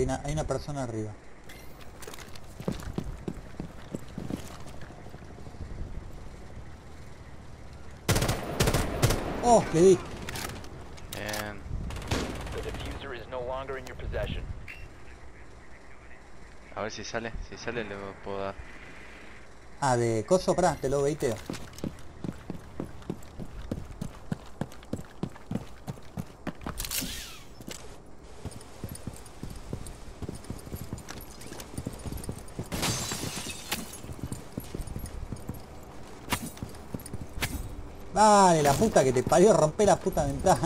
hay una persona arriba. Oh, le di. Bien. The diffuser is no longer in your possession. A ver si sale le puedo dar. Ah, de coso, pará, te lo veiteo. Vale, la puta que te parió, romper la puta ventana.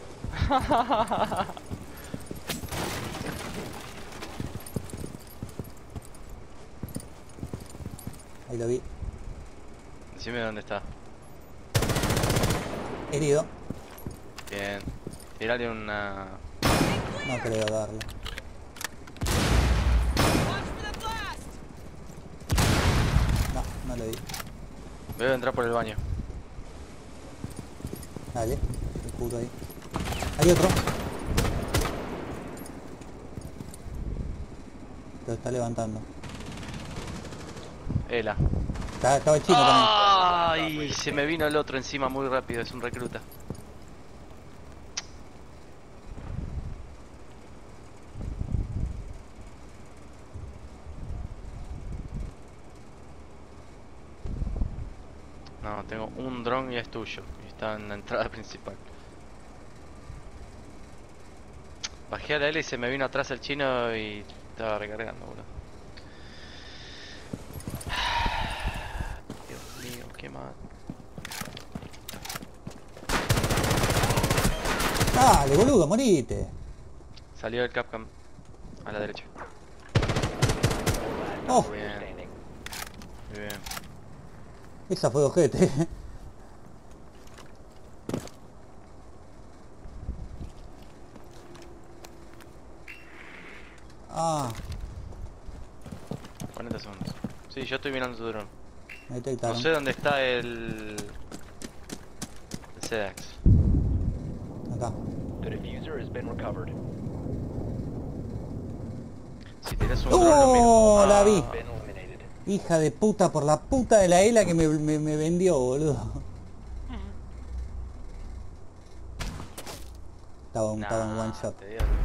Ahí lo vi. Decime dónde está. Herido. Bien. Tirale una... No creo darle. No, no le di. Debe entrar por el baño. Dale, me curo ahí. Hay otro. Lo está levantando. Ela. Estaba el chino también. ¡Ay! Se me vino el otro encima muy rápido, es un recluta. No, tengo un dron y es tuyo. Y está en la entrada principal. Bajé a la L y se me vino atrás el chino y estaba recargando, boludo. Dios mío, qué mal. Dale, boludo, morite. Salió el Capcom a la derecha. Oh, Muy bien. Muy bien. esa fue de ojete. Ah, 40 segundos. Sí, yo estoy mirando tu dron. me No detectaron. sé dónde está el Sedax. Acá. The diffuser has been recovered. Si tienes un dron lo mismo. ¡Oh! La vi. Been eliminated. Hija de puta, por la puta de la ELA que me vendió, boludo. Estaba en one shot. Te digo.